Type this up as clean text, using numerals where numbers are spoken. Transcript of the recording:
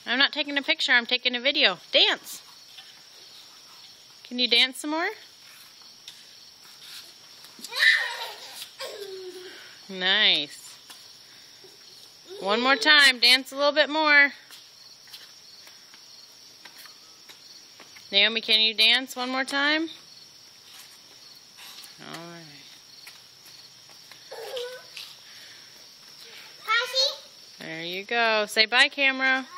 I'm not taking a picture, I'm taking a video. Dance! Can you dance some more? Nice. One more time, dance a little bit more. Naomi, can you dance one more time? Alright. There you go. Say bye, camera.